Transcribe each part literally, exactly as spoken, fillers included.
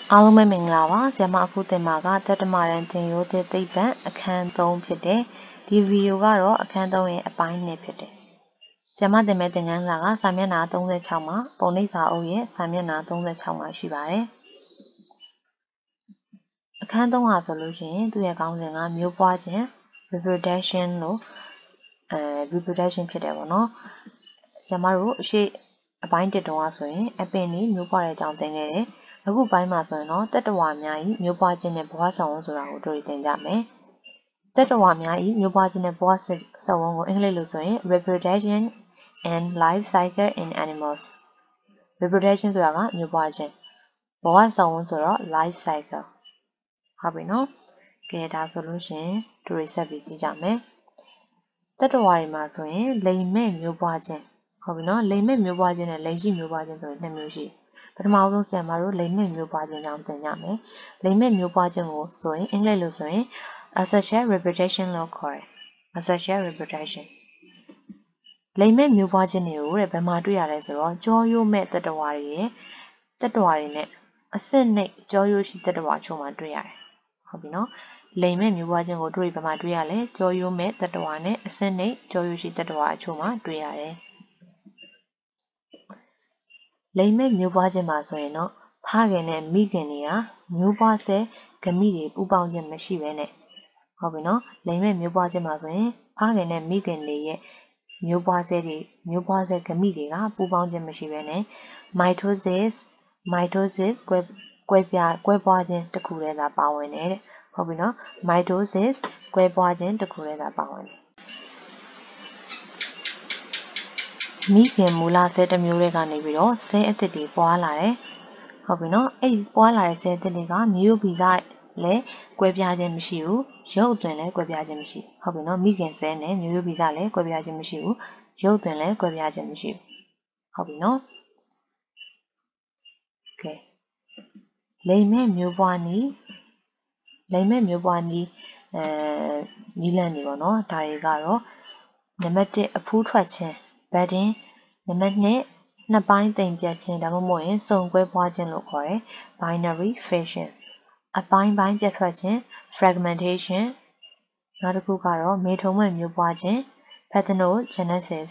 အားလုံးပဲမင်္ဂလာပါဆရာမအခုသင်မှာကတတ္တမရန်သင်ရိုးသစ်သိပ္ပံအခန်းသုံးဖြစ်တယ်ဒီဗီဒီယိုကတော့အခန်းသုံးရဲ့အပိုင်းနှစ်ဖြစ်တယ်ဆရာမသင်မဲ့သင်ခန်းစာကစာမျက်နှာသုံး十၆မှာပုံနှိပ်စာအုပ်ရဲ့စာမျက်နှာသုံး十၆မှာရှိပါတယ်အခန်းသုံးဟာဆိုလို့ရှိရင်သူ့ရဲ့ခေါင်းစဉ်ကမျိုးပွားခြင်း reproduction လို့အဲ reproduction ဖြစ်တယ်ပေါ့နော်ဆရာမတို့အရှိအပိုင်းတစ်တုန်းကဆိုရင်အပင်လေးမျိုးပွားတဲ့အကြောင်းသင်ခဲ့တယ်အခုပိုင်းမှာဆိုရင်တော့တတ္တဝါများ၏မျိုးပွားခြင်းနဲ့ဘဝဆောင်ဝန်ဆိုတာကိုတွေ့သင်ကြမယ်တတ္တဝါများ၏မျိုးပွားခြင်းနဲ့ဘဝဆောင်ဝန်ကိုအင်္ဂလိပ်လိုဆိုရင် reproduction and life cycle in animals reproduction ဆိုတာကမျိုးပွားခြင်းဘဝဆောင်ဝန်ဆိုတော့ life cycle ဟုတ်ပြီနော်ကဲဒါဆိုလို့ရှိရင်တို့ဆက်ပြီးကြည့်ကြမယ်တတ္တဝါတွေမှာဆိုရင်လိမ်မဲ့မျိုးပွားခြင်းဟုတ်ပြီနော်လိမ်မဲ့မျိုးပွားခြင်းနဲ့လိမ်ရှိမျိုးပွားခြင်းဆိုရင်နှစ်မျိုးရှိပထမဆုံးဆရာမတို့လိမ်မဲ့မျိုးပွားခြင်းကြောင့်သင်ကြမယ်လိမ်မဲ့မျိုးပွားခြင်းကိုဆိုရင်အင်္ဂလိပ်လိုဆိုရင် asexual reproduction လို့ခေါ်တယ် asexual reproduction လိမ်မဲ့မျိုးပွားခြင်းတွေကိုတဲ့ဘယ်မှာတွေ့ရလဲဆိုတော့ကြောရိုးမဲ့တတ္တဝါတွေရဲ့တတ္တဝါတွေနဲ့အစစ်နှိပ်ကြောရိုးရှိတတ္တဝါချို့မှာတွေ့ရတယ်ဟုတ်ပြီနော်လိမ်မဲ့မျိုးပွားခြင်းကိုတွေ့ဘယ်မှာတွေ့ရလဲကြောရိုးမဲ့တတ္တဝါနဲ့အစစ်နှိပ်ကြောရိုးရှိတတ္တဝါအချို့မှာတွေ့ရတယ်လိမ်မဲ့မျိုးပွားခြင်းမှာဆိုရင်တော့ဖခင်နဲ့မိခင်တွေကမျိုးပွားဆဲဂမိတွေပူပေါင်းခြင်းမရှိဘဲနဲ့ဟုတ်ပြီနော်လိမ်မဲ့မျိုးပွားခြင်းမှာဆိုရင်ဖခင်နဲ့မိခင်တွေရဲ့မျိုးပွားဆဲတွေမျိုးပွားဆဲဂမိတွေကပူပေါင်းခြင်းမရှိဘဲနဲ့ mitosis mitosis ကွဲကွဲပြားကွဲပွားခြင်းတစ်ခုတည်းသာပါဝင်တယ်တဲ့ဟုတ်ပြီနော် mitosis ကွဲပွားခြင်းတစ်ခုတည်းသာပါဝင်တယ်မိခင်မူလဆဲတစ်မျိုးတွေကနေပြီးတော့ဆဲအသစ်တွေပွားလာတယ်ဟုတ်ပြီနော်အဲ့ဒီပွားလာတဲ့ဆဲအသစ်တွေကမျိုးဗီဇလည်းကွဲပြားခြင်းမရှိဘူးရုပ်သွင်းလည်းကွဲပြားခြင်းမရှိဘူးဟုတ်ပြီနော်မိခင်ဆဲနဲ့မျိုးရိုးဗီဇလည်းကွဲပြားခြင်းမရှိဘူးရုပ်သွင်းလည်းကွဲပြားခြင်းမရှိဘူးဟုတ်ပြီနော်ကဲလိမ်မဲ့မျိုးပွားနည်းလိမ်မဲ့မျိုးပွားနည်းအဲနီးလန့်နေပေါ့နော်ဒါတွေကတော့နံပါတ်တစ်အဖူးထွက်ခြင်း budding နံပါတ်နှစ်နှစ်ပိုင်းတိမ်ပြတ်ခြင်းဒါမှမဟုတ်ရင်စုံကွဲပွားခြင်းလို့ခေါ်တယ် binary fission အပိုင်းပိုင်းပြတ်ထွက်ခြင်း fragmentation နောက်တစ်ခုကတော့မေထုံမဲ့မျိုးပွားခြင်း parthenogenesis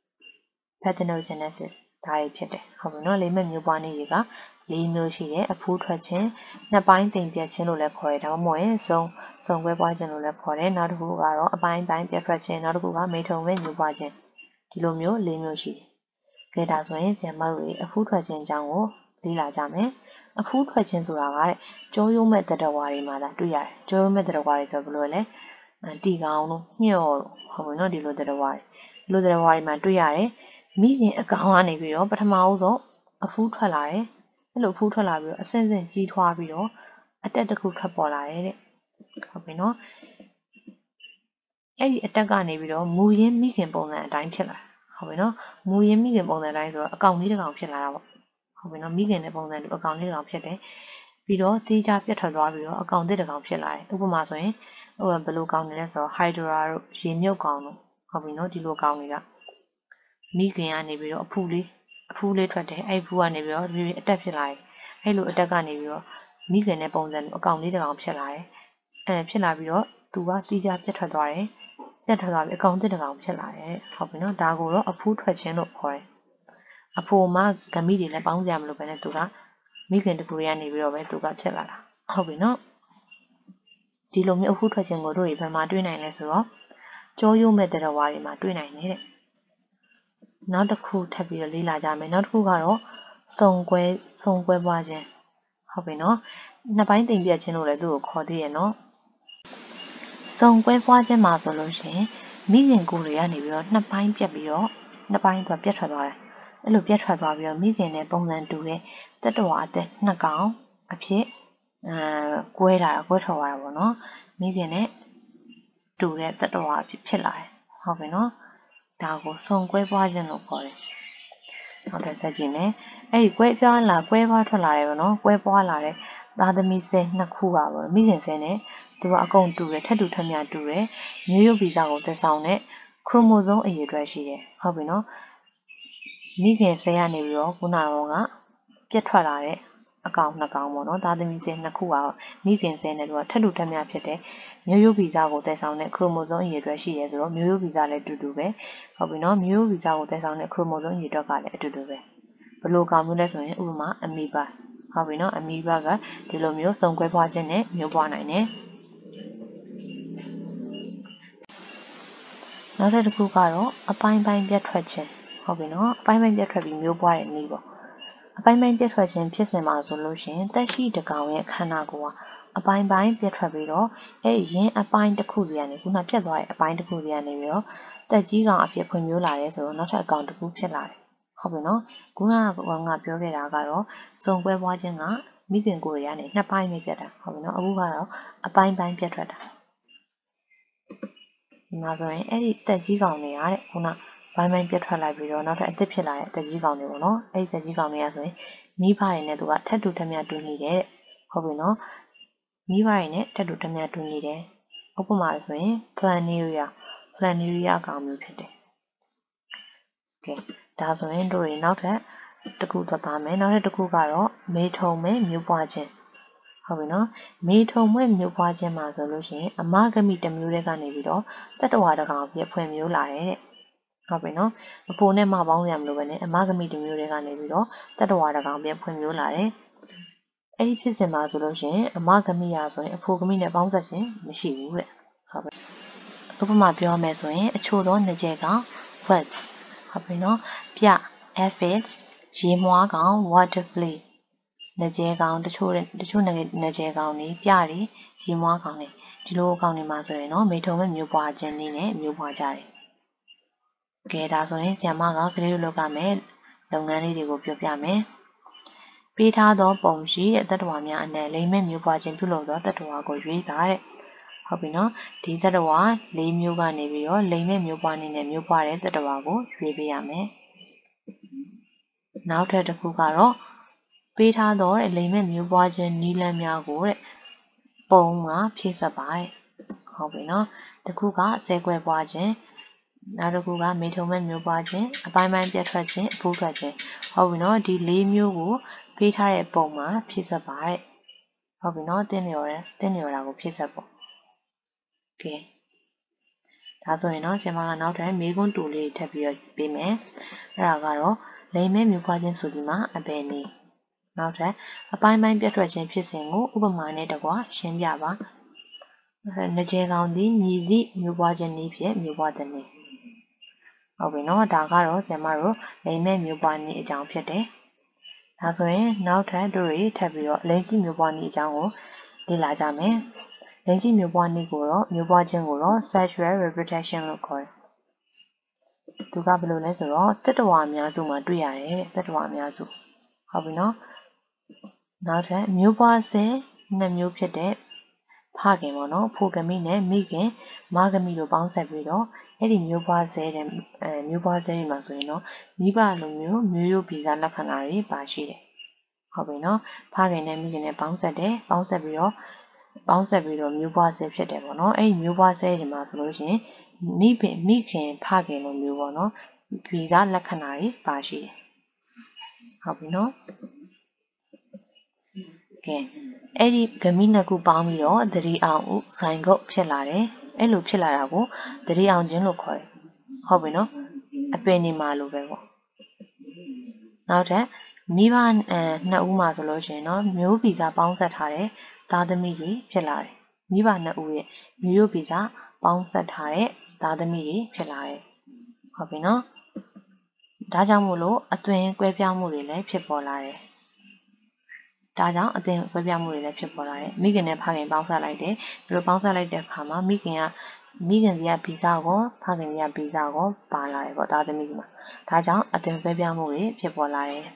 parthenogenesis ဒါတွေဖြစ်တယ်ဟုတ်ပြီနော်လိမ်မဲ့မျိုးပွားနည်းတွေကလေးမျိုးရှိတယ်အဖူးထွက်ခြင်းနှစ်ပိုင်းတိမ်ပြတ်ခြင်းလို့လည်းခေါ်တယ်ဒါမှမဟုတ်ရင်စုံစုံကွဲပွားခြင်းလို့လည်းခေါ်တယ်နောက်တစ်ခုကတော့အပိုင်းပိုင်းပြတ်ထွက်ခြင်းနောက်တစ်ခုကမေထုံမဲ့မျိုးပွားခြင်းဒီလိုမျိုးလေးမျိုးရှိတယ်ကဲဒါဆိုရင်ဆရာမတို့တွေအဖူးထွက်ခြင်းအကြောင်းကိုလေ့လာကြမယ်အဖူးထွက်ခြင်းဆိုတာကတဲ့ကြောရိုးမဲ့တတ္တဝါတွေမှာသာတွေ့ရတယ်ကြောရိုးမဲ့တတ္တဝါတွေဆိုဘယ်လိုလဲတီကောင်တို့ညှော့ဟုတ်ပြီနော်ဒီလိုတတ္တဝါတွေဒီလိုတတ္တဝါတွေမှာတွေ့ရတယ်မိခင်အကောင်ကနေပြီးတော့ပထမအဆုံးအဖူးထွက်လာတယ်အဲ့လိုအဖူးထွက်လာပြီးတော့အဆင့်ဆင့်ကြီးထွားပြီးတော့အတက်တစ်ခုထွက်ပေါ်လာတယ်တဲ့ဟုတ်ပြီနော်အဲ့ဒီအတက်ကနေပြီးတော့မူရင်းမိခင်ပုံစံအတိုင်းဖြစ်လာဟုတ်ပြီနော်မူရင်းမိခင်ပုံစံအတိုင်းဆိုတော့အကောင်လေးတစ်ကောင်ဖြစ်လာတာပေါ့ဟုတ်ပြီနော်မိခင်တဲ့ပုံစံတူအကောင်လေးတစ်ကောင်ဖြစ်တယ်ပြီးတော့သီးခြားပြတ်ထွက်သွားပြီးတော့အကောင်တစ်တစ်ကောင်ဖြစ်လာတယ်ဥပမာဆိုရင်ဟိုဘယ်လိုကောင်နေလဲဆိုတော့ hydra တို့ရေမြုပ်ကောင်တို့ဟုတ်ပြီနော်ဒီလိုကောင်တွေကမိခင်ကနေပြီးတော့အဖူးလေးအဖူးလေးထွက်တယ်အဲ့ဖူးကနေပြီးတော့ဒီအတက်ဖြစ်လာတယ်အဲ့လိုအတက်ကနေပြီးတော့မိခင်တဲ့ပုံစံတူအကောင်လေးတစ်ကောင်ဖြစ်လာတယ်အဲဖြစ်လာပြီးတော့သူကသီးခြားပြတ်ထွက်သွားတယ်ပြတ်ထွက်သွားပြီးအကောင်တစ်တစ်ကောင်ဖြစ်လာတယ်ဟုတ်ပြီနော်ဒါကိုတော့အဖူးထွက်ခြင်းလို့ခေါ်တယ်အဖိုမဂမိတွေလည်းပေါင်းကြမလို့ပဲနဲ့သူကမိခင်တကူတွေကနေပြီးတော့ပဲသူကဖြစ်လာတာဟုတ်ပြီနော်ဒီလိုမျိုးအဖူးထွက်ခြင်းကိုတို့တွေဘယ်မှာတွေ့နိုင်လဲဆိုတော့ကြောရိုးမဲ့တရဝါတွေမှာတွေ့နိုင်တယ်တဲ့နောက်တစ်ခုထပ်ပြီးတော့လေ့လာကြမယ်နောက်တစ်ခုကတော့စုံကွဲစုံကွဲပွားခြင်းဟုတ်ပြီနော်နှစ်ပိုင်းတိမ်ပြတ်ခြင်းလို့လည်းသူ့ကိုခေါ်သေးရဲ့နော်စုံကွဲပွားခြင်းမှာဆိုလို့ရှိရင်မိခင်ကိုယ်တွေကနေပြီးတော့နှစ်ပိုင်းပြတ်ပြီးတော့နှစ်ပိုင်းတော့ပြတ်ထွက်သွားတယ်အဲ့လိုပြတ်ထွက်သွားပြီးတော့မိခင်နဲ့ပုံစံတူတဲ့တတ္တဝါအသက်နှစ်ကောင်အဖြစ်အဲကွဲတာကွဲထွက်သွားတာပေါ့နော်မိခင်နဲ့တူတဲ့တတ္တဝါအဖြစ်ဖြစ်လာတယ်ဟုတ်ပြီနော်ဒါကိုစုံကွဲပွားခြင်းလို့ခေါ်တယ်ဟုတ်တယ်ဆက်ကြည့်မယ်အဲ့ဒီကွဲပြားလာကွဲပွားထွက်လာတယ်ပေါ့နော်ကွဲပွားလာတဲ့သားသမီးဆဲနှစ်ခုပါပေါ့မိခင်ဆဲနဲ့သူကအကုန်တူတယ်ထက်တူထက်မြတူတယ်မျိုးရုပ်ဗီဇကိုသက်ဆောင်တဲ့ခရိုမိုဆိုးအရေးအတွက်ရှိတယ်ဟုတ်ပြီနော်မိခင်ဆဲကနေပြီးတော့ခုနကတော့ကပြတ်ထွက်လာတဲ့အကောင်နှစ်ကောင်ပေါ့နော်သားသမီးဆဲနှစ်ခုကမိခင်ဆဲနဲ့သူကထက်တူထက်မြဖြစ်တဲ့မျိုးရိုးဗီဇကိုတည်ဆောင်တဲ့ခရိုမိုဆိုးအရေအတွက်ရှိရဲဆိုတော့မျိုးရိုးဗီဇလည်းအတူတူပဲဟုတ်ပြီနော်မျိုးရိုးဗီဇကိုတည်ဆောင်တဲ့ခရိုမိုဆိုးအရေအတွက်ကလည်းအတူတူပဲဘယ်လိုကောင်မျိုးလဲဆိုရင်ဥပမာအမီဘာဟုတ်ပြီနော်အမီဘာကဒီလိုမျိုးစုံကွဲပွားခြင်းနဲ့မျိုးပွားနိုင်တယ်နောက်တစ်ခုကတော့အပိုင်းပိုင်းပြတ်ထွက်ခြင်းဟုတ်ပြီနော်အပိုင်းပိုင်းပြတ်ထွက်ပြီးမျိုးပွားတဲ့နည်းပေါ့အပိုင်းပိုင်းပြတ်ထွက်ခြင်းဖြစ်စဉ်မှာဆိုလို့ရှိရင်တက်ရှိတကောင်ရဲ့ခန္ဓာကိုယ်ကအပိုင်းပိုင်းပြတ်ထွက်ပြီးတော့အဲရင်းအပိုင်းတစ်ခုစီကနေခုနပြတ်သွားတဲ့အပိုင်းတစ်ခုစီကနေပြီးတော့တက်ကြီးကောင်အဖြစ်ဖွံ့ဖြိုးလာတယ်ဆိုတော့နောက်ထပ်အကောင်တစ်ခုဖြစ်လာတယ်ဟုတ်ပြီနော်ခုနကကောင်ကပြောခဲ့တာကတော့စုံကွဲပွားခြင်းကမိခင်ကိုယ်ရကနေနှစ်ပိုင်းနဲ့ပြတ်တာဟုတ်ပြီနော်အခုကတော့အပိုင်းပိုင်းပြတ်ထွက်တာဒီမှာဆိုရင်အဲ့ဒီတက်ကြီးကောင်တွေကတဲ့ခုနဘိုင်းဘိုင်းပြတ်ထွက်လိုက်ပြီးတော့နောက်ထပ်အသစ်ဖြစ်လာတဲ့တက်ကြီးကောင်တွေပေါ့နော်အဲ့ဒီတက်ကြီးကောင်တွေကဆိုရင်မိဘတွေနဲ့သူကထက်တူထက်မြတူနေတယ်ဟုတ်ပြီနော်မိဘတွေနဲ့ထက်တူထက်မြတူနေတယ်ဥပမာဆိုရင် planaria planaria ကောင်မျိုးဖြစ်တယ်ကဲဒါဆိုရင်တို့တွေနောက်ထပ်တစ်ခုသွားသားမယ်နောက်ထပ်တစ်ခုကတော့မေထုံမဲ့မျိုးပွားခြင်းဟုတ်ပြီနော်မေထုံမဲ့မျိုးပွားခြင်းမှာဆိုလို့ရှိရင်အမဂမိတစ်မျိုးတည်းကနေပြီးတော့တတဝါတစ်ကောင်ပြည့်ဖွင့်မျိုးလာတယ်တဲ့ဟုတ်ပြီနော်အဖိုးနဲ့မပေါင်းစရာမလိုပဲနဲ့အမဂမိတစ်မျိုးတည်းကနေပြီးတော့တတဝါတစ်ကောင်ပြည့်ဖွင့်မျိုးလာတယ်အဲ့ဒီဖြစ်စဉ်မှာဆိုလို့ရှိရင်အမဂမိရာဆိုရင်အဖိုးဂမိနဲ့ပေါင်းသက်ခြင်းမရှိဘူးတဲ့ဟုတ်ပြီဥပမာပြောမယ်ဆိုရင်အချို့သောငကြဲကောင် words ဟုတ်ပြီနော်ပြ aphids ရေမွားကောင် water flea ငကြဲကောင်တချို့တချို့ငကြဲကောင်တွေပြတွေရေမွားကောင်တွေဒီလိုကောင်တွေမှာဆိုရင်နော်မေထုံမဲ့မျိုးပွားခြင်းလေးနဲ့မျိုးပွားကြတယ်ကဲဒါဆိုရင်ဆရာမကကလေးတို့လုပ်ရမယ်လုပ်ငန်းလေးတွေကိုပြောပြမယ်ပေးထားသောပုံရှိတဲ့တတ္တဝါများအနက်လိမ်မဲ့မျိုးပွားခြင်းပြုလုပ်သောတတ္တဝါကိုရွေးတာတဲ့ဟုတ်ပြီနော်ဒီတတ္တဝါ၄မျိုးကနေပြီးတော့လိမ်မဲ့မျိုးပွားနေတဲ့မျိုးပွားတဲ့တတ္တဝါကိုရွေးပေးရမယ်နောက်ထပ်တစ်ခုကတော့ပေးထားသောလိမ်မဲ့မျိုးပွားခြင်းနည်းလမ်းများကိုတဲ့ပုံမှာဖြည့်စွက်ပါတဲ့ဟုတ်ပြီနော်တစ်ခုကဆဲကွဲပွားခြင်းနောက်တစ်ခုကမေထုံမဲ့မျိုးပွားခြင်းအပိုင်းပိုင်းပြတ်ထွက်ခြင်းအဖိုးထွက်ခြင်းဟုတ်ပြီနော်ဒီ၄မျိုးကိုပေးထားတဲ့ပုံမှာဖြည့်စွက်ပါတဲ့ဟုတ်ပြီနော်တင်းလျော်တယ်တင်းလျော်တာကိုဖြည့်စွက်ပေါ့ကဲဒါဆိုရင်တော့ဆရာမကနောက်ထပ်မေးခွန်းတူလေးထပ်ပြီးတော့ပေးမယ်အဲ့ဒါကတော့လိမ်မဲ့မျိုးပွားခြင်းဆိုဒီမှာအဘယ်နည်းနောက်ထပ်အပိုင်းပိုင်းပြတ်ထွက်ခြင်းဖြစ်စဉ်ကိုဥပမာနဲ့တကွရှင်းပြပါငကြဲကောင်သည်မြည်သည့်မျိုးပွားခြင်းနည်းဖြင့်မျိုးပွားတဲ့နည်းဟုတ်ပြီနော်ဒါကတော့ဆရာမတို့လိမ်မဲ့မျိုးပွားနည်းအကြောင်းဖြစ်တယ်ဒါဆိုရင်နောက်ထပ်တို့တွေထပ်ပြီးတော့လိမ်ရှိမျိုးပွားနည်းအကြောင်းကိုလေ့လာကြမယ်လိမ်ရှိမျိုးပွားနည်းကိုတော့မျိုးပွားခြင်းကိုတော့ sexual reproduction လို့ခေါ်တယ်သူကဘယ်လိုလဲဆိုတော့တတ္တဝါအများစုမှာတွေ့ရတယ်တတ္တဝါအများစုဟုတ်ပြီနော်နောက်ထပ်မျိုးပွားဆဲနှစ်မျိုးဖြစ်တဲ့ဖခင်ပေါ့နော်ဖိုဂမိနဲ့မိခင်မဂမိတို့ပေါင်းဆက်ပြီးတော့အဲ့ဒီမျိုးပွားဆဲတဲ့အဲမျိုးပွားဆဲတွေမှာဆိုရင်တော့မိဘလိုမျိုးမျိုးရိုးဗီဇလက္ခဏာတွေပါရှိတယ်ဟုတ်ပြီနော်ဖခင်နဲ့မိခင်နဲ့ပေါင်းဆက်တယ်ပေါင်းဆက်ပြီးတော့ပေါင်းဆက်ပြီးတော့မျိုးပွားဆဲဖြစ်တယ်ပေါ့နော်အဲ့ဒီမျိုးပွားဆဲတွေမှာဆိုလို့ရှိရင်မိခင်မိခင်ဖခင်လိုမျိုးပေါ့နော်ဗီဇလက္ခဏာတွေပါရှိတယ်ဟုတ်ပြီနော်ကဲအဲ့ဒီဂမိနှစ်ခုပေါင်းပြီးတော့သတိအောင်ဥဆိုင်ကုတ်ဖြစ်လာတယ်အဲ့လိုဖြစ်လာတာကိုသတိအောင်ခြင်းလို့ခေါ်တယ်ဟုတ်ပြီနော်အပင်နေမှာလို့ပဲပေါ့နောက်ထပ်မိဘအဲနှစ်ဦးမှာဆိုလို့ရှိရင်တော့မျိုးဗီဇပေါင်းဆက်ထားတဲ့သားသမီးတွေဖြစ်လာတယ်မိဘနှစ်ဦးရဲ့မျိုးရိုးဗီဇပေါင်းဆက်ထားတဲ့သားသမီးတွေဖြစ်လာတယ်ဟုတ်ပြီနော်ဒါကြောင့်မို့လို့အသွင်ကွဲပြားမှုတွေလည်းဖြစ်ပေါ်လာတယ်ဒါကြောင့်အသွင်ကွဲပြားမှုတွေလည်းဖြစ်ပေါ်လာတယ်မိခင်နဲ့ဖခင်ပေါင်းဆက်လိုက်တယ်ဒီလိုပေါင်းဆက်လိုက်တဲ့အခါမှာမိခင်ကမိခင်ကြီးကဗီဇကိုဖခင်ကြီးကဗီဇကိုပါလာတယ်ပေါ့သားသမီးမှာဒါကြောင့်အသွင်ကွဲပြားမှုတွေဖြစ်ပေါ်လာတယ်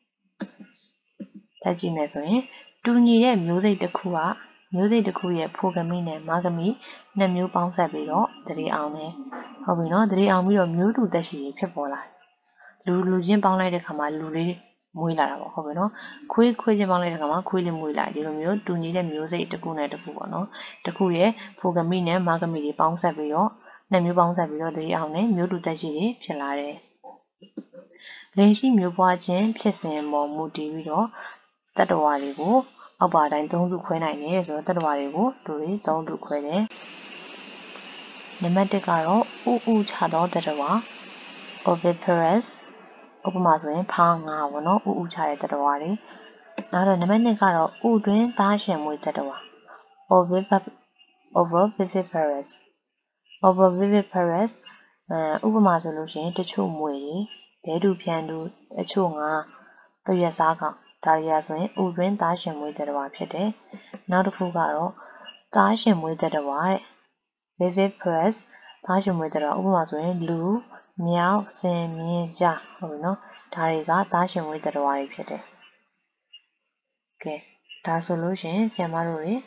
တက်ကြည့်မယ်ဆိုရင်တူညီတဲ့မျိုးစိတ်တစ်ခုကမျိုးစိတ်တစ်ခုရဲ့ဖိုဂမိနဲ့မဂမိနှစ်မျိုးပေါင်းဆက်ပြီးတော့သတိအောင်တယ်ဟုတ်ပြီနော်သတိအောင်ပြီးတော့မျိုးတူသက်ရှိတွေဖြစ်ပေါ်လာတယ်လူလူချင်းပေါင်းလိုက်တဲ့ခါမှာလူလေးမွေးလာတာပေါ့ဟုတ်ပြီနော်ခွေးခွေးချင်းပေါင်းလိုက်တဲ့ခါမှာခွေးလေးမွေးလာဒီလိုမျိုးတူညီတဲ့မျိုးစိတ်တစ်ခုနဲ့တစ်ခုပေါ့နော်တစ်ခုရဲ့ဖိုဂမိနဲ့မဂမိတွေပေါင်းဆက်ပြီးတော့နှစ်မျိုးပေါင်းဆက်ပြီးတော့သတိအောင်တယ်မျိုးတူသက်ရှိတွေဖြစ်လာတယ်လိမ်ရှိမျိုးပွားခြင်းဖြစ်စဉ်ပေါ်မူတည်ပြီးတော့တတ္တဝါတွေကိုအောက်ပါတိုင်းသုံးစုခွဲနိုင်တယ်ဆိုတော့တတ္တဝါတွေကိုသူတွေသုံးစုခွဲတယ်နံပါတ်တစ်ကတော့ဥဥချသောတတ္တဝါ oviparous ဥပမာဆိုရင်ဖားငါပေါ့နော်ဥဥချတဲ့တတ္တဝါတွေနောက်တော့နံပါတ်နှစ်ကတော့ဥတွင်သားရှင်မွေးတတ္တဝါ oviviparous oviviparous အဲဥပမာဆိုလို့ရှိရင်တချို့မွေတွေဘဲတူဖြန်တူတချို့ငါပရွက်စားကောင်ဒါရီယာဆိုရင်ဥတွင်သားရှင်မွေးတတ္တဝါဖြစ်တယ်နောက်တစ်ခုကတော့သားရှင်မွေးတတ္တဝါတဲ့ viviparous သားရှင်မွေးတတ္တဝါဥပမာဆိုရင်လူမြောက်ဆင်မြင်းကြားဟုတ်ပြီနော်ဒါတွေကသားရှင်မွေးတတ္တဝါတွေဖြစ်တယ်ကဲဒါဆိုလို့ရှိရင်ဆရာမတို့တွေ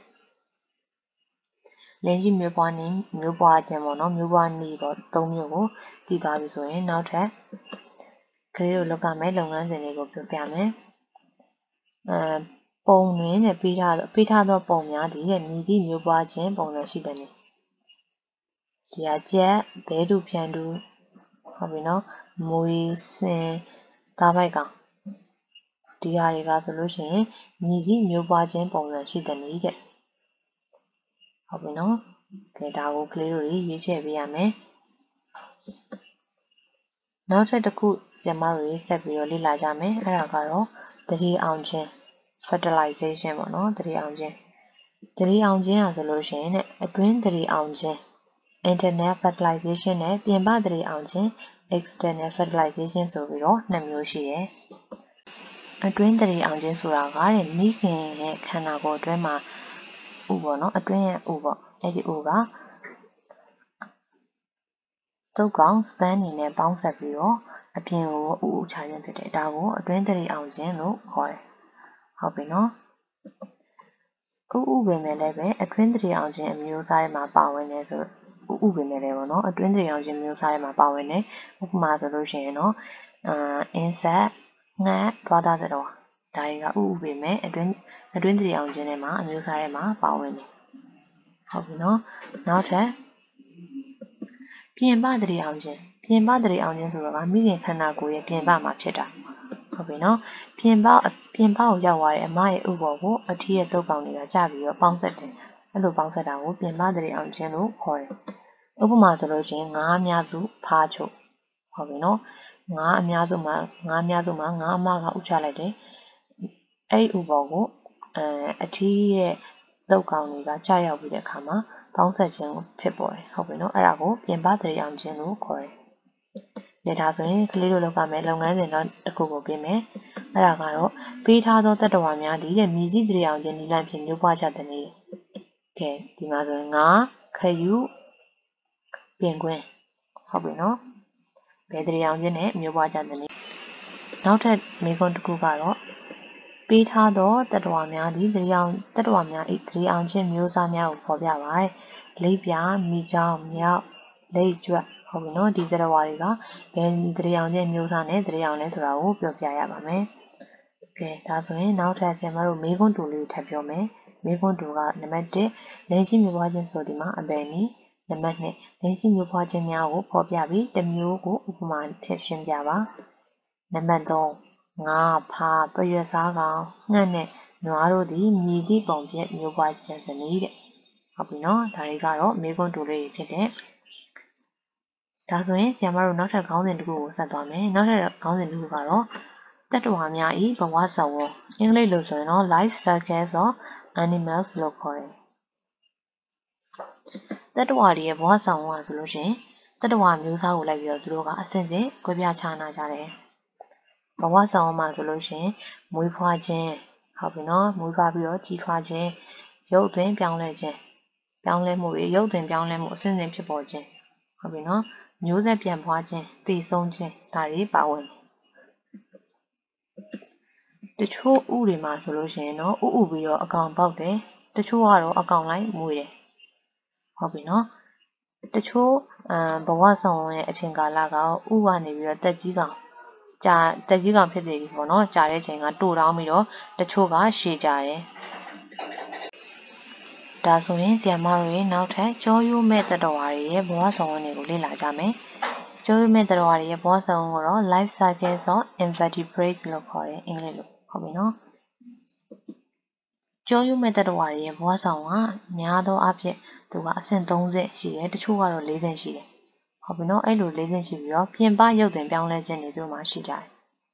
လင်းကြီးမျိုးပွားနေမျိုးပွားခြင်းပေါ့နော်မျိုးပွားနေပေါ့သုံးမျိုးကိုတည်သွားပြီဆိုရင်နောက်ထပ်ကလေးတို့လုပ်ရမယ့်လုပ်ငန်းစဉ်တွေကိုပြောပြမယ်အဲပုံတွင်နဲ့ပေးထားပေးထားသောပုံများသည်ရဲ့မြည်သည့်မျိုးပွားခြင်းပုံစံရှိတယ်နေဒီဟာကျက်ဘဲတူဖြန်တူဟုတ်ပြီနော်မွေစင်သားပိုက်ကောင်ဒီဟာတွေကဆိုလို့ရှိရင်မြည်သည့်မျိုးပွားခြင်းပုံစံရှိတယ်နေတဲ့ဟုတ်ပြီနော်ကဲဒါကိုကလေးတို့ရွေးချယ်ပေးရမယ်နောက်ထပ်တစ်ခုဆရာမတို့ဆက်ပြီးတော့လေ့လာကြမယ်အဲ့ဒါကတော့တတိအောင်ခြင်း fertilization ပေါ့နော်တတိအောင်ခြင်းတတိအောင်ခြင်းอ่ะဆိုလို့ရှိရင်အတွင်းတတိအောင်ခြင်း internal fertilization နဲ့ပြင်ပတတိအောင်ခြင်း external fertilization ဆိုပြီးတော့နှစ်မျိုးရှိတယ်အတွင်းတတိအောင်ခြင်းဆိုတာကတဲ့မိခင်ရဲ့ခန္ဓာကိုယ်အတွင်းမှာဥပေါ့နော်အတွင်းရဲ့ဥပေါ့အဲ့ဒီဥကတုတ်ကောင်စပန်းနေနဲ့ပေါင်းဆက်ပြီးတော့အပြင်ကိုဥဥချခြင်းဖြစ်တယ်ဒါကိုအတွင်းတတိအောင်ခြင်းလို့ခေါ်တယ်ဟုတ်ပြီနော်ဥဥပင်မဲ့လည်းပဲအတွင်းတတိအောင်ခြင်းအမျိုးအစားတွေမှာပါဝင်နေဆိုဥဥပင်မဲ့လည်းပေါ့နော်အတွင်းတတိအောင်ခြင်းမျိုးစားတွေမှာပါဝင်နေဥပမာဆိုလို့ရှိရင်တော့အာအင်းဆက်ငှက်တွားသားတဲ့တော့ဒါတွေကဥဥပင်မဲ့အတွင်းအတွင်းတတိအောင်ခြင်းတွေမှာအမျိုးအစားတွေမှာပါဝင်နေဟုတ်ပြီနော်နောက်ထပ်ပြင်ပတတိအောင်ခြင်းပြင်ပတတိအောင်ခြင်းဆိုတော့မိခင်ခန္ဓာကိုယ်ရဲ့ပြင်ပမှာဖြစ်တာဟုတ်ပြီနော်ပြင်ပပြင်ပကိုရောက်သွားတဲ့အမရဲ့ဥပေါ်ကိုအထီးရဲ့တုပ်ကောင်တွေကကြပြီးတော့ပေါင်းဆက်တယ်အဲ့လိုပေါင်းဆက်တာကိုပြင်ပတတိအောင်ခြင်းလို့ခေါ်တယ်ဥပမာဆိုလို့ရှိရင်ငါးအများစုဖားချုပ်ဟုတ်ပြီနော်ငါးအများစုမှာငါးအများစုမှာငါးအမကဥချလိုက်တယ်အဲ့ဒီဥပေါ်ကိုအဲအထီးရဲ့တုပ်ကောင်တွေကကြာရောက်ပြီးတဲ့အခါမှာပေါင်းဆက်ခြင်းဖြစ်ပေါ်တယ်ဟုတ်ပြီနော်အဲ့ဒါကိုပြင်ပတရိအောင်ခြင်းလို့ခေါ်တယ်ဒါဆိုရင်ကလေးတို့လောက်ကမယ်လုပ်ငန်းစဉ်တော့တစ်ခုကိုပြင်မယ်အဲ့ဒါကတော့ပေးထားသောတတ္တဝါများသည်တဲ့မြည်သည့်တရိအောင်ခြင်းနိလန့်ဖြင့်မျိုးပွားကြတဲ့နည်းကဲဒီမှာဆိုရင်ငါခယူပြင်ခွင်းဟုတ်ပြီနော်ဘယ်တရိအောင်ခြင်းနဲ့မျိုးပွားကြတဲ့နည်းနောက်ထပ်မေးခွန်းတစ်ခုကတော့ပေးထားသောတတ္တဝါများသည်တရိအောင်တတ္တဝါများ၏တရိအောင်ခြင်းမျိုးစားများကိုဖော်ပြပါတယ်လိပ်ပြမိချောင်းမြောက်လိပ်ကျွတ်ဟုတ်ပြီနော်ဒီတတ္တဝါတွေကဘယ်တရိအောင်ခြင်းမျိုးစားနဲ့တရိအောင်လဲဆိုတာကိုပြောပြရပါမယ်ကဲဒါဆိုရင်နောက်ထပ်ဆရာမတို့မေးခွန်းတူလေးထပ်ပြောမယ်မေးခွန်းတူကနံပါတ်တစ်လိပ်ရှိမျိုးပွားခြင်းဆိုဒီမှာအပယ်နည်းနံပါတ်နှစ်လိပ်ရှိမျိုးပွားခြင်းများကိုဖော်ပြပြီးတစ်မျိုးကိုဥပမာဖြင့်ရှင်းပြပါနံပါတ်သုံးငါးဖားပရွက်စားကောင်ငှက်နဲ့နွားတို့သည်မြည်သည့်ပုံဖြင့်မျိုးပွားခြင်းစနည်းတဲ့ဟုတ်ပြီနော်ဒါတွေကတော့မေးခွန်းတူလေးဖြစ်တဲ့ဒါဆိုရင်ဆရာမတို့နောက်ထပ်ခေါင်းစဉ်တစ်ခုကိုဆက်သွားမယ်နောက်ထပ်ခေါင်းစဉ်တစ်ခုကတော့တတ္တဝါများဤဘဝဆောင်းဝန်အင်္ဂလိပ်လိုဆိုရင်တော့ life cycles of animals လို့ခေါ်တယ်တတ္တဝါတွေရဲ့ဘဝဆောင်းဝန်ဆိုလို့ရှိရင်တတ္တဝါမျိုးစားကိုလိုက်ပြီးတော့သူတို့ကအစဉ်စဉ်ကြွယ်ပြခြားနာကြတယ်ဘဝဆောင်အောင်မှာဆိုလို့ရှိရင်မွေးဖွားခြင်းဟုတ်ပြီနော်မွေးဖွားပြီးတော့ကြီးထွားခြင်းရုပ်သွင်းပြောင်းလဲခြင်းပြောင်းလဲမှုတွေရုပ်သွင်းပြောင်းလဲမှုအစဉ်စဉ်ဖြစ်ပေါ်ခြင်းဟုတ်ပြီနော်မျိုးဆက်ပြန်ပွားခြင်းတည်ဆုံးခြင်းဒါတွေပါဝင်တချို့ဥတွေမှာဆိုလို့ရှိရင်တော့ဥဥပြီးတော့အကောင်ပေါက်တယ်တချို့ကတော့အကောင်လိုက်မွေးတယ်ဟုတ်ပြီနော်တချို့အဘဝဆောင်ရဲ့အချိန်ကာလကဥကနေပြီးတော့တက်ကြီးကောင်ကြာတက်ကြီးကောင်ဖြစ်နေပြီပေါ့နော်ကြာတဲ့ချိန်ကတိုးတောင်းပြီးတော့တချို့ကရှည်ကြတယ်ဒါဆိုရင်ဆရာမတို့ရဲ့နောက်ထပ်ကြောရိုးမဲ့တတ္တဝါတွေရဲ့ဘဝဆောင်ဝင်တွေကိုလေ့လာကြမယ်ကြောရိုးမဲ့တတ္တဝါတွေရဲ့ဘဝဆောင်ဝင်ကိုတော့ life cycles of invertebrates လို့ခေါ်တယ်အင်္ဂလိပ်လိုဟုတ်ပြီနော်ကြောရုံမဲ့တတဝါတွေရဲ့ဘဝဆောင်ကများသောအားဖြင့်သူကအဆင့်သုံးဆင့်ရှိတယ်တချို့ကတော့လေးဆင့်ရှိတယ်ဟုတ်ပြီနော်အဲ့လိုလေးဆင့်ရှိပြီးတော့ပြင်ပရုပ်သွင်းပြောင်းလဲခြင်းတွေသူတို့မှာရှိကြတယ်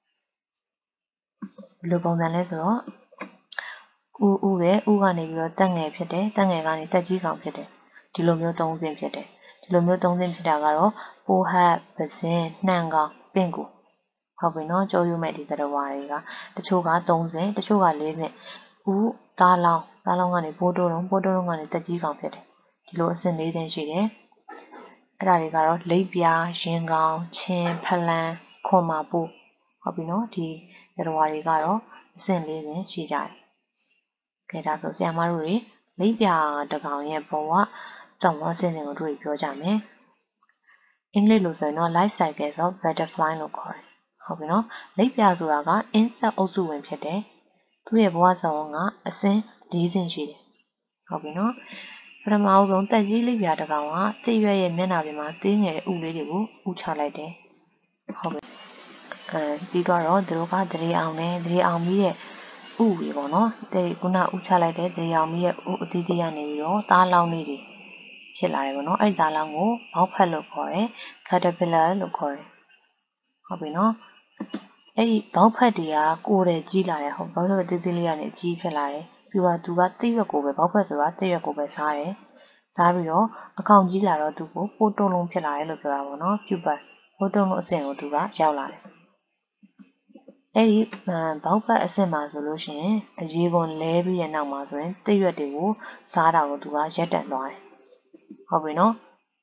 ဘယ်လိုပုံစံလဲဆိုတော့ဥဥရဲ့ဥကနေပြီးတော့တက်ငယ်ဖြစ်တယ်တက်ငယ်ကနေတက်ကြီးကောင်ဖြစ်တယ်ဒီလိုမျိုးသုံးဆင့်ဖြစ်တယ်ဒီလိုမျိုးသုံးဆင့်ဖြစ်တာကတော့ပိုဟတ်ပစင်နှံကောင်ပင့်ကူဟုတ်ပြီနော်ကြောရုံမဲ့ဒီတတဝါတွေကတချို့ကသုံးဆင့်တချို့ကလေးဆင့်ဥသားလောင်းသားလောင်းကနေပိုးတိုးလုံးပိုးတိုးလုံးကနေတက်ကြီးကောင်ဖြစ်တယ်ဒီလိုအဆင့်လေးဆင့်ရှိတယ်အဲ့ဒါတွေကတော့လိပ်ပြာရင်ကောင်ချင်းဖလန်ခွန်မာပူဟုတ်ပြီနော်ဒီတတဝါတွေကတော့အဆင့်လေးဆင့်ရှိကြတယ်ကဲဒါဆိုဆရာမတို့တွေလိပ်ပြာတကောင်ရဲ့ဘဝစောင့်ဝအဆင့်တွေကိုတို့ပြောကြမယ်အင်္ဂလိပ်လိုဆိုရင်တော့ life cycle of butterfly လို့ခေါ်တယ်ဟုတ်ပြီနော်လိပ်ပြာဆိုတာက insect အုပ်စုဝင်ဖြစ်တယ်သူ့ရဲ့ဘဝဆောင်ကအဆင့်လေးဆင့်ရှိတယ်ဟုတ်ပြီနော်ပထမအဆုံးတက်ကြီးလိပ်ပြာတစ်ကောင်ကသိရွက်ရဲ့မျက်နှာပြင်မှာသေးငယ်တဲ့ဥလေးတွေကိုဥချလိုက်တယ်ဟုတ်ပြီအဲပြီးတော့သူတို့ကတရေအောင်နဲ့တရေအောင်ပြီးရဲ့ဥတွေပေါ့နော်တဲ့ခုနဥချလိုက်တဲ့တရေအောင်ပြီးရဲ့ဥအသီးသီးကနေပြီးတော့သားလောင်းလေးတွေဖြစ်လာတယ်ပေါ့နော်အဲ့သားလောင်းကိုဘောက်ဖက်လို့ခေါ်တယ် caterpillar လို့ခေါ်တယ်ဟုတ်ပြီနော်အဲ့ဒီဘောက်ဖက်တွေကကိုယ်တည်းကြီးလာတယ်ဟုတ်ဘောက်ဖက်သေးသေးလေးကနေကြီးဖြစ်လာတယ်ပြီးတော့သူကတိရွက်ကိုပဲဘောက်ဖက်ဆိုတာတိရွက်ကိုပဲစားတယ်စားပြီးတော့အကောင်ကြီးလာတော့သူ့ကိုပိုးတုံးလုံးဖြစ်လာတယ်လို့ပြောတာပေါ့နော် pupa ပိုးတုံးလုံးအဆင့်ကိုသူကရောက်လာတယ်အဲ့ဒီဘောက်ဖက်အဆင့်မှာဆိုလို့ရှိရင်အရေခွန်လဲပြီးတဲ့နောက်မှာဆိုရင်တိရွက်တွေကိုစားတာကိုသူကရက်တန့်သွားတယ်ဟုတ်ပြီနော်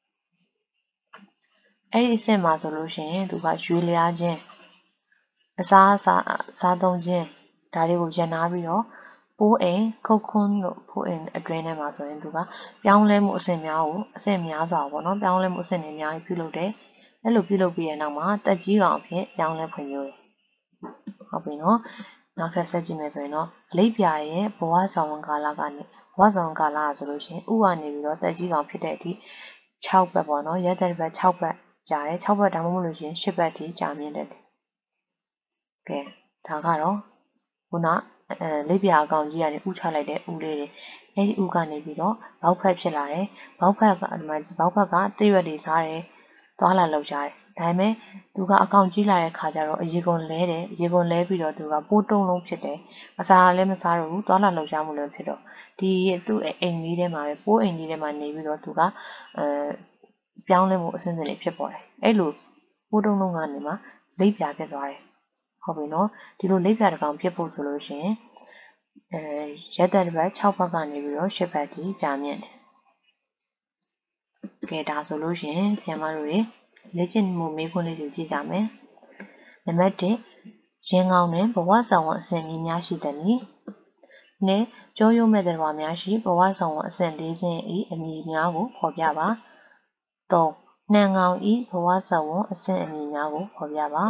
အဲ့ဒီအဆင့်မှာဆိုလို့ရှိရင်သူကရွေလျားခြင်းအစားအစာစားသုံးခြင်းဒါတွေကိုရန်နာပြီးတော့ပိုးအိမ်ခုတ်ခွန်းလို့ပိုးအိမ်အတွင်းထဲမှာဆိုရင်သူကပြောင်းလဲမှုအဆင့်များကိုအဆင့်များစွာပေါ့နော်ပြောင်းလဲမှုအဆင့်တွေအများကြီးပြုလုပ်တယ်အဲ့လိုပြုလုပ်ပြီးတဲ့နောက်မှာတက်ကြီးကောင်အဖြစ်ပြောင်းလဲဖွံ့ဖြိုးတယ်ဟုတ်ပြီနော်နောက်ထပ်ဆက်ကြည့်မယ်ဆိုရင်တော့လိပ်ပြာရဲ့ဘဝဆောင်ဝင်ကာလကနေဘဝဆောင်ကာလဆိုလို့ရှိရင်ဥကနေပြီးတော့တက်ကြီးကောင်ဖြစ်တဲ့အထိ၆ဘက်ပေါ့နော်ရက်တဲ့ဘက်၆ဘက်ကြာတယ်၆ဘက်ဒါမှမဟုတ်လို့ရှိရင်၈ဘက်အထိကြာမြင့်တယ်ကဲဒါကတော့ခုနအဲလိပ်ပြာအကောင်ကြီးကနေဥချလိုက်တဲ့ဥလေးတွေအဲဒီဥကနေပြီးတော့ဘောက်ဖက်ဖြစ်လာတယ်ဘောက်ဖက်ကဒီမှာဘောက်ဖက်ကတိရွက်တွေစားတယ်သွားလာလောက်ကြတယ်ဒါပေမဲ့သူကအကောင်ကြီးလာတဲ့ခါကျတော့အရေကုန်လဲတယ်အရေကုန်လဲပြီးတော့သူကပိုးတုံးလုံးဖြစ်တယ်အစာလည်းမစားတော့ဘူးသွားလာလောက်ကြမှုလည်းဖြစ်တော့ဒီသူ့အိမ်ကြီးထဲမှာပဲပိုးအိမ်ကြီးထဲမှာနေပြီးတော့သူကအဲပြောင်းလဲမှုအဆင့်ဆင့်တွေဖြစ်ပေါ်တယ်အဲ့လိုပိုးတုံးလုံးကနေမှလိပ်ပြာဖြစ်သွားတယ်ဟုတ်ပြီနော်ဒီလိုလိပ်ပြာတစ်ကောင်ဖြစ်ဖို့ဆိုလို့ရှိရင်အဲရက်တဲ့ဘက်၆ဘက်ကနေပြီးတော့၈ဘက်ထိကြာမြင့်တယ်ကဲဒါဆိုလို့ရှိရင်ဆရာမတို့တွေလေ့ကျင့်မှုမေးခွန်းလေးတွေကြည့်ကြမယ်နံပါတ်တစ်ရင်ကောင်းနဲ့ဘဝဆောင်ဝန်အဆင့်ကြီးများရှိသည်နီနဲ့ကြောရုံမဲ့တဲ့ဘဝများရှိဘဝဆောင်ဝန်အဆင့်၄ဆင့်ဤအမည်များကိုဖော်ပြပါသုံးနှံကောင်ဤဘဝဆောင်ဝန်အဆင့်အမည်များကိုဖော်ပြပါ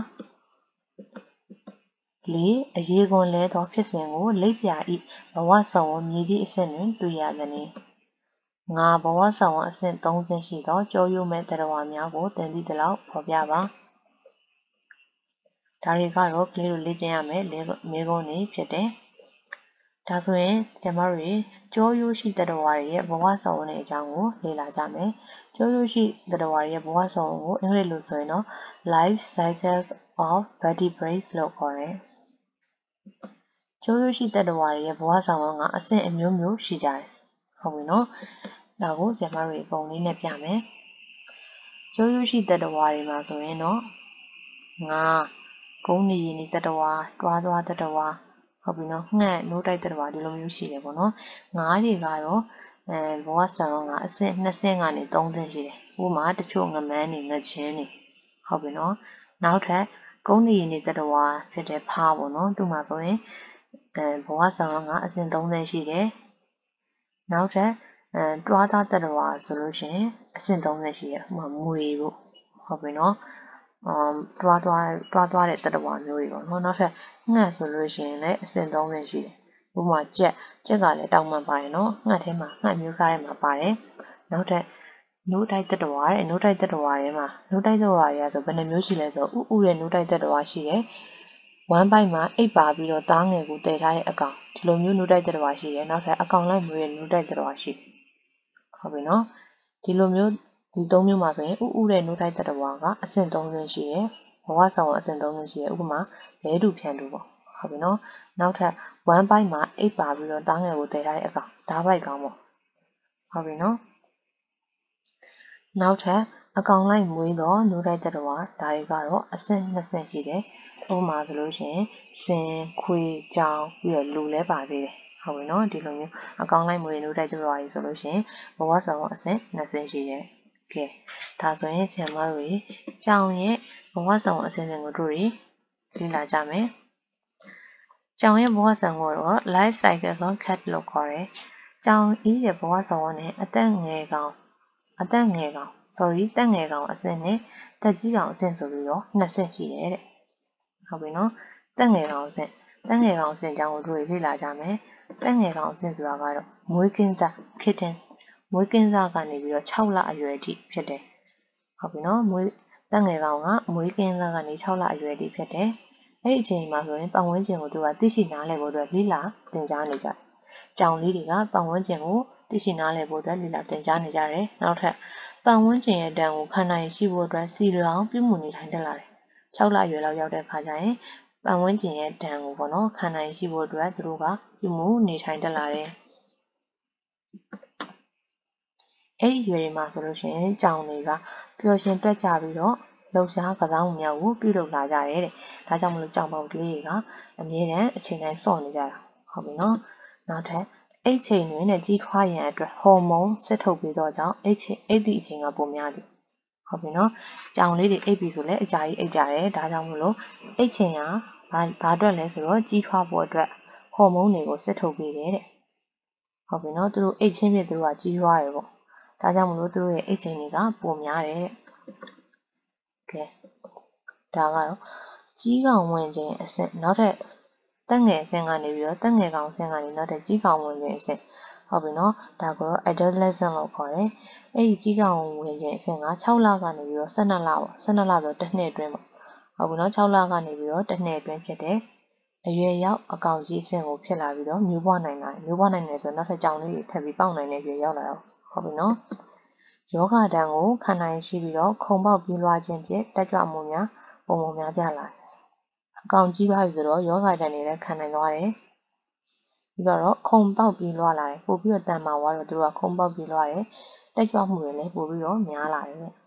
လေးအရေခွန်လဲသောဖြစ်စဉ်ကိုလိပ်ပြာဤဘဝဆောင်ဝန်မြေကြီးအဆင့်တွင်တွေ့ရသည်ငါဘဝဆောင်ဝန်အဆင့်၃ဆင့်ရှိသောကြောရုံမဲ့တဲ့ဘဝများကိုသင်သိသလောက်ဖော်ပြပါဒါတွေကတော့ကလေးတို့လေ့ကျင့်ရမယ်မေးခွန်းတွေဖြစ်တယ်ဒါဆိုရင်ကျမတို့ကြောရိုးရှိတတဝါတွေရဲ့ဘဝဆောင်ဝင်တဲ့အကြောင်းကိုလေ့လာကြမယ်ကြောရိုးရှိတတဝါတွေရဲ့ဘဝဆောင်ဝင်ကိုအင်္ဂလိပ်လိုဆိုရင်တော့ life cycles of vertebrates လို့ခေါ်တယ်ကြောရိုးရှိတတဝါတွေရဲ့ဘဝဆောင်ဝင်ကအဆင့်အမျိုးမျိုးရှိကြတယ်ဟုတ်ပြီနော်ဒါကိုကျမတို့ပုံလေးနဲ့ပြမယ်ကြောရိုးရှိတတဝါတွေမှာဆိုရင်တော့ငါကုန်းနေရည်နေတတဝါတွားသွားတတဝါဟုတ်ပြီနော်ငှက်နိုးတိုက်တတဝါဒီလိုမျိုးရှိတယ်ပေါ့နော်ငါးတွေကတော့အဲဘဝဆောင်ကအဆင့်နှစ်ဆင့်ကနေသုံးဆင့်ရှိတယ်ဥပမာတချို့ငမန်းနေငချင်းနေဟုတ်ပြီနော်နောက်ထပ်ကုန်းနေရည်နေတတဝါဖြစ်တဲ့ဖားပေါ့နော်သူ့မှာဆိုရင်အဲဘဝဆောင်ကအဆင့်သုံးဆင့်ရှိတယ်နောက်ထပ်အဲတွားသားတတဝါဆိုလို့ရှိရင်အဆင့်သုံးဆင့်ရှိတယ်ဥပမာမွေတို့ဟုတ်ပြီနော်အမ်တွားတွားတွားသွားတဲ့တတဝါမျိုးတွေပေါ့နော်နောက်ထပ်ငှက်ဆိုလို့ရှိရင်လည်းအဆင့်သုံးဆင့်ရှိတယ်ဥပမာကြက်ကြက်ကလည်းတောင်မှန်ပါတယ်နော်ငှက်ထဲမှာငှက်မျိုးစားထဲမှာပါတယ်နောက်ထပ်နိုးတိုက်တတဝါတဲ့နိုးတိုက်တတဝါထဲမှာနိုးတိုက်တတဝါတွေကဆိုဘယ်နှမျိုးရှိလဲဆိုဥဥရဲ့နိုးတိုက်တတဝါရှိတယ် one byte မှာeightပါပြီးတော့သားငယ်ကိုတည်ထားတဲ့အကောင်ဒီလိုမျိုးနှုတ်တိုက်တဲ့တော်ရှိတယ်နောက်ထပ်အကောင်လိုက်မျိုးရဲ့နှုတ်တိုက်တဲ့တော်ရှိဟုတ်ပြီနော်ဒီလိုမျိုးဒီသုံးမျိုးမှာဆိုရင်ဥဥတဲ့နှုတ်တိုက်တဲ့တော်ကအဆင့်သုံးဆင့်ရှိတယ်ဘဝဆောင်အဆင့်သုံးဆင့်ရှိတယ်ဥပမာလဲတူဖြန်တူပေါ့ဟုတ်ပြီနော်နောက်ထပ်one byte မှာeightပါပြီးတော့သားငယ်ကိုတည်ထားတဲ့အကောင်ဒါ byte ကောင်ပေါ့ဟုတ်ပြီနော်နောက်ထပ်အကောင်လိုက်မွေးတော့နှုတ်တိုက်တဲ့တော်ဒါတွေကတော့အဆင့်နှစ်ဆင့်ရှိတယ်ဥပမာဆိုလို့ရှိရင်စင်ခွေကြောင်ပြီးတော့လူလဲပါသေးတယ်ဟုတ်ပြီနော်ဒီလိုမျိုးအကောင်လိုက်မွေးနှုတ်တိုက်တဲ့တော်ကြီးဆိုလို့ရှိရင်ဘဝဆောင်အဆင့်နှစ်ဆင့်ရှိတယ်ကဲဒါဆိုရင်ဆရာမတို့ကြီးကြောင်ရဲ့ဘဝဆောင်အဆင့်တွေကိုတို့တွေလေ့လာကြမယ်ကြောင်ရဲ့ဘဝဆောင်ကိုတော့ life cycle of cat လို့ခေါ်တယ်ကြောင်ဤရဲ့ဘဝဆောင်နဲ့အသက်ငယ်ကောင်အသက်ငယ်ကောင် sorry တက်ငယ်ကောင်အဆင့်နဲ့တက်ကြီးကောင်အဆင့်ဆိုပြီးတော့နှစ်ဆင့်ရှိတယ်တဲ့ဟုတ်ပြီနော်တက်ငယ်ကောင်အဆင့်တက်ငယ်ကောင်အဆင့်ကြောင့်တို့လေ့လာကြမယ်တက်ငယ်ကောင်အဆင့်ဆိုတာကတော့မွေးကင်းစ kitten မွေးကင်းစကနေပြီးတော့၆လအရွယ်အထိဖြစ်တယ်ဟုတ်ပြီနော်မွေးတက်ငယ်ကောင်ကမွေးကင်းစကနေ၆လအရွယ်အထိဖြစ်တယ်အဲ့ဒီအချိန်မှာဆိုရင်ပတ်ဝန်းကျင်ကိုသူကသိရှိနားလည်ဖို့အတွက်လေ့လာသင်ကြားနေကြတယ်ကြောင်လေးတွေကပတ်ဝန်းကျင်ကိုသိရှိနားလည်ဖို့အတွက်လေ့လာသင်ကြားနေကြတယ်နောက်ထပ်ပတ်ဝန်းကျင်ရဲ့တန်ကိုခံနိုင်ရှိဖို့အတွက်စီရအောင်ပြုမှုနေထိုင်တတ်လာတယ်၆လအရွယ်လောက်ရောက်တဲ့အခါကျရင်ပတ်ဝန်းကျင်ရဲ့တန်ကိုပေါ့နော်ခံနိုင်ရှိဖို့အတွက်သူတို့ကပြုမှုနေထိုင်တတ်လာတယ်အဲ့ဒီရွယ်တွေမှာဆိုလို့ရှိရင်ကြောင်တွေကပျော်ရွှင်တွက်ကြပြီးတော့လှုပ်ရှားကစားမှုများကိုပြုလုပ်လာကြတယ်တဲ့ဒါကြောင့်မလို့ကြောင်ပေါက်ကလေးတွေကအမြဲတမ်းအချိန်တိုင်းစော့နေကြတာဟုတ်ပြီနော်နောက်ထပ်အဲ့ချိန်တွင်နဲ့ကြီးထွားရန်အတွက်ဟော်မုန်းဆက်ထုတ်ပြီးတော့ကြောင့်အဲ့ချိန်အဲ့ဒီအချိန်ကပုံများတယ်ဟုတ်ပြီနော်ကြောင်လေးတွေအိပ်ပြီဆိုလဲအကြာကြီးအိပ်ကြတယ်ဒါကြောင့်မလို့အိပ်ချိန်ကဘာဘာအတွက်လဲဆိုတော့ကြီးထွားဖို့အတွက်ဟော်မုန်းတွေကိုဆက်ထုတ်ပေးတယ်တဲ့ဟုတ်ပြီနော်သူတို့အိပ်ချင်းဖြစ်သူတို့ကကြီးထွားတယ်ပေါ့ဒါကြောင့်မလို့သူတို့ရဲ့အိတ်ချိန်တွေကပိုများတယ်ကဲဒါကတော့ကြီးကောင်ဝင်ခြင်းအဆင့်နောက်ထပ်တက်ငယ်အဆင့်ကနေပြီးတော့တက်ငယ်ကောင်အဆင့်ကနေနောက်ထပ်ကြီးကောင်ဝင်ခြင်းအဆင့်ဟုတ်ပြီနော်ဒါကိုတော့ adolescent လို့ခေါ်တယ်အဲ့ဒီကြီးကောင်ဝင်ခြင်းအဆင့်က၆လကနေပြီးတော့၁၂လပေါ့၁၂လဆိုတစ်နှစ်အတွင်းပေါ့ဟုတ်ပြီနော်၆လကနေပြီးတော့တစ်နှစ်အတွင်းဖြစ်တယ်အရွယ်ရောက်အကောင်ကြီးအဆင့်ကိုဖြစ်လာပြီးတော့မျိုးပွားနိုင်တာမျိုးပွားနိုင်တယ်ဆိုတော့နောက်ထပ်ကြောင်လေးတွေထပ်ပြီးပေါက်နိုင်တဲ့အရွယ်ရောက်လာတော့ဟုတ်ပြီနော်ယောဂတန်ကိုခံနိုင်ရှိပြီးတော့ခုံပေါက်ပြီးလွှားခြင်းဖြင့်တက်ကြွမှုများပုံပုံများပြလာတယ်။အကောင်ကြီးသွားပြီဆိုတော့ယောဂတန်တွေလည်းခံနိုင်သွားတယ်။ပြီးတော့ခုံပေါက်ပြီးလွှားလာတယ်။ပို့ပြီးတော့တန်မာသွားတော့သူကခုံပေါက်ပြီးလွှားတယ်။တက်ကြွမှုတွေလည်းပို့ပြီးတော့များလာတယ်။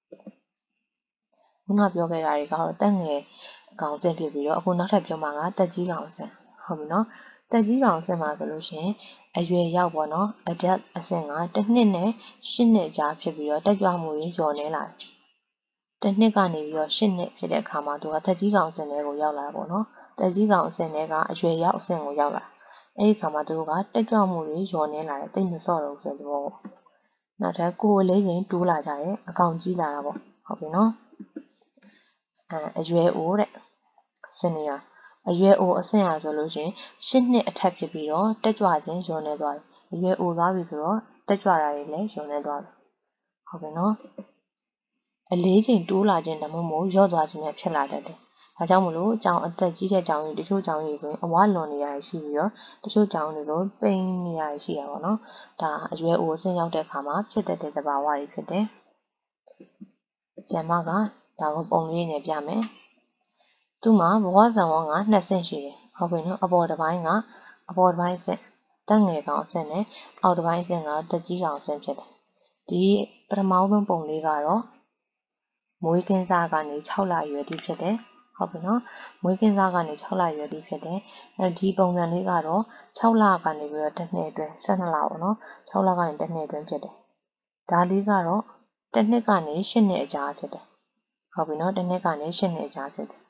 ခုနပြောခဲ့တာတွေကတော့တက်ငယ်ကောင်စင်ဖြစ်ပြီးတော့အခုနောက်ထပ်ပြောမှာကတက်ကြီးကောင်စင်ဟုတ်ပြီနော်။တက်ကြီးကောင်စင်မှာဆိုလို့ရှိရင်အရွယ်ရောက်ပေါ့နော် adult အဆင့်ကတစ်နှစ်နဲ့ရှစ်နှစ်ကြားဖြစ်ပြီးတော့တက်ကြွမှုတွေလျော့နေလာတယ်။တစ်နှစ်ကနေပြီးတော့ရှစ်နှစ်ဖြစ်တဲ့အခါမှာသူကတက်ကြီးကောင်အဆင့်တွေကိုရောက်လာတာပေါ့နော်။တက်ကြီးကောင်အဆင့်တွေကအရွယ်ရောက်အဆင့်ကိုရောက်လာ။အဲဒီအခါမှာသူတို့ကတက်ကြွမှုတွေလျော့နေလာတယ်တိတ်မစော့တော့ဘူးဆိုတဲ့သဘောပေါ့။နောက်ထပ်ကိုယ်လေးချင်းတိုးလာကြတယ်အကောင်ကြီးလာတာပေါ့ဟုတ်ပြီနော်။အဲအရွယ်အိုးတဲ့စနေရအရွယ်အိုအဆင့်ဟာဆိုလို့ရှိရင်ရှစ်နှစ်အထက်ဖြစ်ပြီးတော့တက်ကြွခြင်းလျော့နေသွားတယ်။အရွယ်အိုသွားပြီဆိုတော့တက်ကြွတာတွေလည်းလျော့နေသွားတယ်။ဟုတ်ပြီနော်။အလေးချိန်တိုးလာခြင်းတမမို့လျော့သွားခြင်းနဲ့ဖြစ်လာတတ်တယ်။ဒါကြောင့်မလို့ကြောင်အသက်ကြီးတဲ့ကြောင်ကြီးတချို့ကြောင်ကြီးဆိုရင်အဝါလွန်နေရရှိပြီးတော့တချို့ကြောင်တွေဆိုပိန်နေရရှိရပါတော့။ဒါအရွယ်အိုအဆင့်ရောက်တဲ့အခါမှာဖြစ်တတ်တဲ့သဘာဝတွေဖြစ်တယ်။ဆရာမကဒါကိုပုံလေးနဲ့ပြမယ်။သူ့မှာဘဝဇံဝန်းကနှစ်ဆင့်ရှိတယ်ဟုတ်ပြီနော်အပေါ်တစ်ပိုင်းကအပေါ်တစ်ပိုင်းအဆင့်တက်ငယ်ကောင်အဆင့်နဲ့အောက်တစ်ပိုင်းအဆင့်ကတက်ကြီးကောင်အဆင့်ဖြစ်တယ်ဒီပထမဆုံးပုံလေးကတော့မွေးကင်းစားကနေ၆လအရွယ်တိဖြစ်တယ်ဟုတ်ပြီနော်မွေးကင်းစားကနေ၆လအရွယ်တိဖြစ်တယ်အဲဒီပုံစံလေးကတော့၆လကနေပြီးတော့တစ်နှစ်အတွင်း၁၂လပေါ့နော်၆လကနေတစ်နှစ်အတွင်းဖြစ်တယ်ဒါလေးကတော့တစ်နှစ်ကနေ၈နှစ်အကြာဖြစ်တယ်ဟုတ်ပြီနော်တစ်နှစ်ကနေ၈နှစ်အကြာဖြစ်တယ်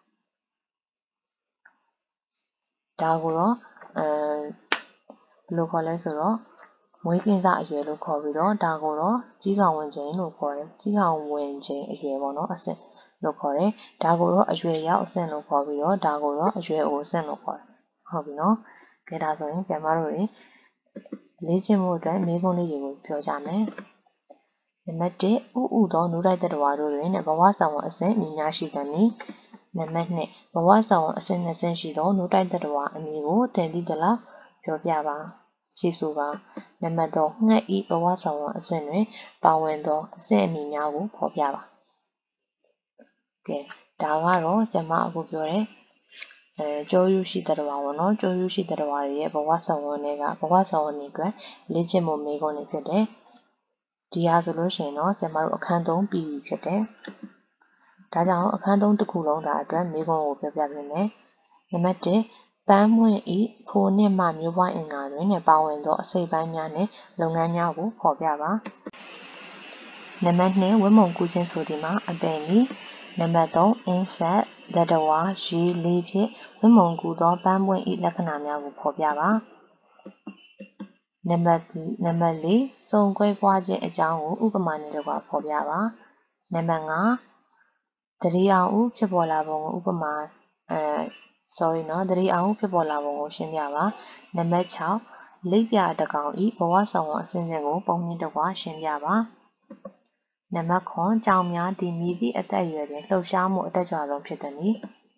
ဒါကိုတော့အဲဘယ်လိုခေါ်လဲဆိုတော့မွေးကင်းစအရွယ်လို့ခေါ်ပြီးတော့ဒါကိုတော့ကြီးကောင်ဝင်ခြင်းလို့ခေါ်တယ်ကြီးကောင်ဝင်ခြင်းအရွယ်ပေါ့နော်အဆင့်လို့ခေါ်တယ်ဒါကိုတော့အရွယ်ရောက်အဆင့်လို့ခေါ်ပြီးတော့ဒါကိုတော့အရွယ်အိုအဆင့်လို့ခေါ်တယ်ဟုတ်ပြီနော်ကဲဒါဆိုရင်ဆရာမတို့တွေလေ့ကျင့်မှုအတွက်မေးခွန်းလေးတွေကိုပြောကြမယ်နံပါတ်၁ဥဥသောနိုးတိုက်တဲ့တော်တို့တွင်ဘဝဆောင်အဆင့်မြင်များရှိသည်နံပါတ်နှစ်ဘဝဆောင်အဆင့်နှစ်ဆင့်ရှိသောနိုးတိုက်တတဝါအမည်ကိုသင်သိသလားပြောပြပါဖြေဆိုပါနံပါတ်သုံးငှက်ဤဘဝဆောင်အဆင့်တွင်ပါဝင်သောအဆင့်အမည်များကိုဖော်ပြပါကဲဒါကတော့ဆရာမအခုပြောတဲ့အဲကြောယူရှိတတဝါပေါ့နော်ကြောယူရှိတတဝါတွေရဲ့ဘဝဆောင်ဝင်တွေကဘဝဆောင်ဝင်တွေအတွက်လေ့ကျင့်မှုမေးခွန်းတွေဖြစ်တယ်ဒီဟာဆိုလို့ရှိရင်တော့ကျမတို့အခန်းသုံးပြီးပြီဖြစ်တယ်။ဒါကြောင့်အခန်းသုံးတစ်ခုလုံးဒါအတွက်မေးခွန်းကိုပြောပြပေးမယ်။နံပါတ်တစ်ပန်းမွင့်ဤဖိုနှင့်မှမျိုးပွားအင်္ဂါတွင်ပါဝင်သောအစိတ်ပိုင်းများနှင့်လုပ်ငန်းများကိုဖော်ပြပါ။နံပါတ်နှစ်ဝတ်မုံကူးခြင်းဆိုသည်မှာအပင်ဤနံပါတ်သုံးအင်းဆက်တတဝါရေလေးဖြင့်ဝတ်မုံကူသောပန်းပွင့်ဤလက္ခဏာများကိုဖော်ပြပါ။နံပါတ်နံပါတ်လေးစုံကွဲပွားခြင်းအကြောင်းကိုဥပမာနဲ့တကွဖော်ပြပါနံပါတ်ငါးတတိအောင်ဥဖြစ်ပေါ်လာပုံကိုဥပမာအဲ sorry နော်တတိအောင်ဥဖြစ်ပေါ်လာပုံကိုရှင်းပြပါနံပါတ်ခြောက်လိပ်ပြတကောင်ဤဘဝဆောင်အစဉ်စဉ်ကိုပုံနှင့်တကွရှင်းပြပါနံပါတ်ခုကြောင်များဒီမြည်သည့်အသက်အရွယ်တွင်လှုပ်ရှားမှုအတက်ကြွဆုံးဖြစ်သည်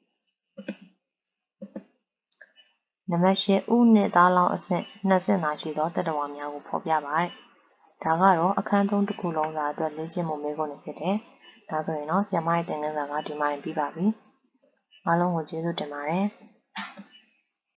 နံပါတ်ရှစ်ဥနှင့်သားလောင်းအဆင့်နှစ်ဆင့်သာရှိသောတတဝါများကိုဖော်ပြပါဒါကတော့အခန်းသုံးတစ်ခုလုံးသာအတွက်လေ့ကျင့်မှုမေးခွန်းတွေဖြစ်တယ်ဒါဆိုရင်တော့ဆရာမရဲ့သင်ခန်းစာကဒီမှာပြီးပါပြီအားလုံးကိုကျေးဇူးတင်ပါတယ်